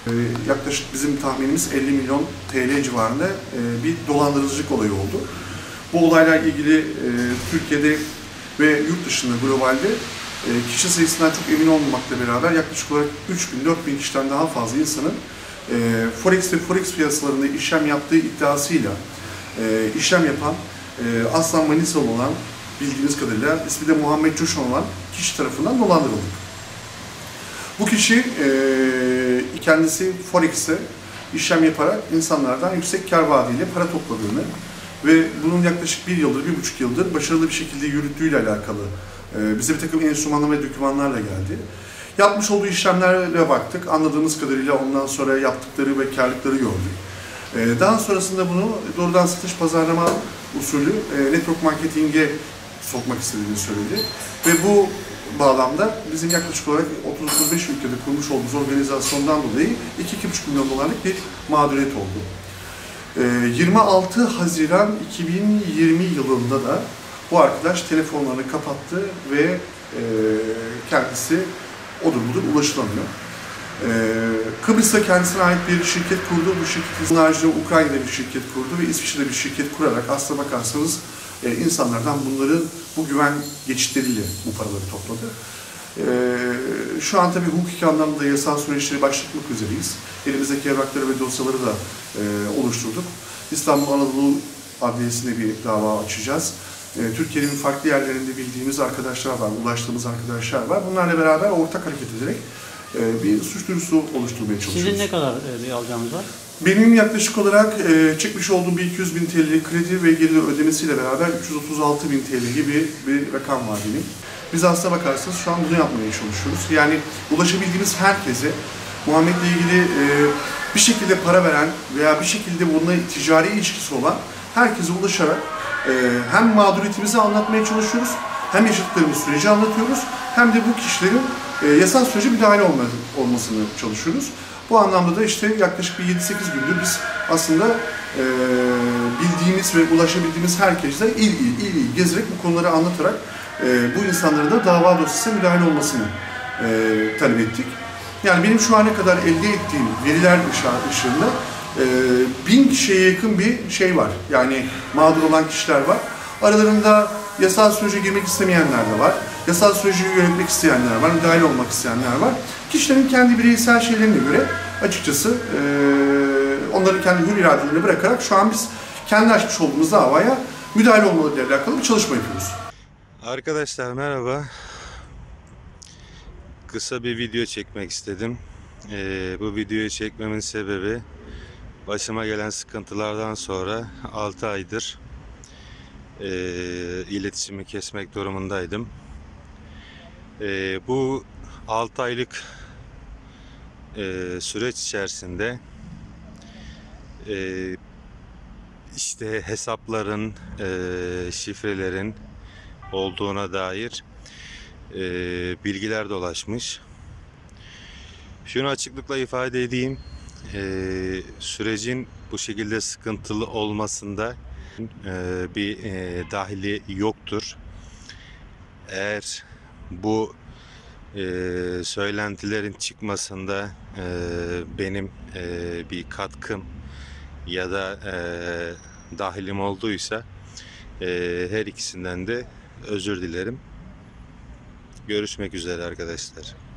Yaklaşık bizim tahminimiz 50 milyon TL civarında bir dolandırıcılık olayı oldu. Bu olayla ilgili Türkiye'de ve yurt dışında globalde kişi sayısından çok emin olmamakla beraber yaklaşık olarak 3.000-4.000 kişiden daha fazla insanın Forex ve Forex piyasalarında işlem yaptığı iddiasıyla işlem yapan Aslan Manisalı olan, bildiğiniz kadarıyla ismi de Muhammed Coşan olan kişi tarafından dolandırıldık. Bu kişi kendisi Forex'te işlem yaparak insanlardan yüksek kar vaadiyle para topladığını ve bunun yaklaşık 1 yıldır, 1,5 yıldır başarılı bir şekilde yürüttüğüyle alakalı bize bir takım enstrümanlar ve dokümanlarla geldi. Yapmış olduğu işlemlere baktık. Anladığımız kadarıyla ondan sonra yaptıkları ve karlılıkları gördük. Daha sonrasında bunu doğrudan satış pazarlama usulü network marketing'e sokmak istediğini söyledi. Ve bu bağlamda bizim yaklaşık olarak 30-35 ülkede kurmuş olduğumuz organizasyondan dolayı 2-2,5 milyon dolarlık bir mağduriyet oldu. 26 Haziran 2020 yılında da bu arkadaş telefonlarını kapattı ve kendisi odur budur ulaşılamıyor. Kıbrıs'ta kendisine ait bir şirket kurdu. Bu şirketin haricinde Ukrayna'da bir şirket kurdu ve İsviçre'de bir şirket kurarak aslına bakarsanız insanlardan bunların bu güven geçitleriyle bu paraları topladı. Şu an tabii hukuki anlamda yasal süreçleri başlatmak üzereyiz. Elimizdeki evrakları ve dosyaları da oluşturduk. İstanbul Anadolu Adliyesi'nde bir dava açacağız. Türkiye'nin farklı yerlerinde bildiğimiz arkadaşlar var, ulaştığımız arkadaşlar var. Bunlarla beraber ortak hareket ederek bir suç duyurusu oluşturmaya çalışıyoruz. Sizin ne kadar bir alacağınız var? Benim yaklaşık olarak çekmiş olduğum bir 200.000 TL kredi ve geri ödemesiyle beraber 336.000 TL gibi bir rakam var benim. Biz aslına bakarsanız şu an bunu yapmaya çalışıyoruz. Yani ulaşabildiğimiz herkese Muhammed'le ilgili bir şekilde para veren veya bir şekilde bununla ticari ilişkisi olan herkese ulaşarak hem mağduriyetimizi anlatmaya çalışıyoruz, hem yaşadıklarımız süreci anlatıyoruz, hem de bu kişilerin yasal sürece müdahale olmasını çalışıyoruz. Bu anlamda da işte yaklaşık bir 7-8 gündür biz aslında bildiğimiz ve ulaşabildiğimiz herkese il il gezerek bu konuları anlatarak bu insanların da dava dosyasına müdahale olmasını talep ettik. Yani benim şu ana kadar elde ettiğim veriler ışığında 1000 kişiye yakın bir şey var. Yani mağdur olan kişiler var. Aralarında yasal sürece girmek istemeyenler de var. Yasal süreci yönetmek isteyenler var, müdahale olmak isteyenler var. Kişilerin kendi bireysel şeylerine göre açıkçası onların kendi hür iradelerini bırakarak şu an biz kendi açmış olduğumuz davaya müdahale olmalarıyla alakalı bir çalışma yapıyoruz. Arkadaşlar merhaba. Kısa bir video çekmek istedim. Bu videoyu çekmemin sebebi başıma gelen sıkıntılardan sonra 6 aydır iletişimi kesmek durumundaydım. Bu 6 aylık süreç içerisinde işte hesapların, şifrelerin olduğuna dair bilgiler dolaşmış. Şunu açıklıkla ifade edeyim. Sürecin bu şekilde sıkıntılı olmasında bir dahili yoktur. Eğer bu söylentilerin çıkmasında benim bir katkım ya da dahilim olduysa her ikisinden de özür dilerim. Görüşmek üzere arkadaşlar.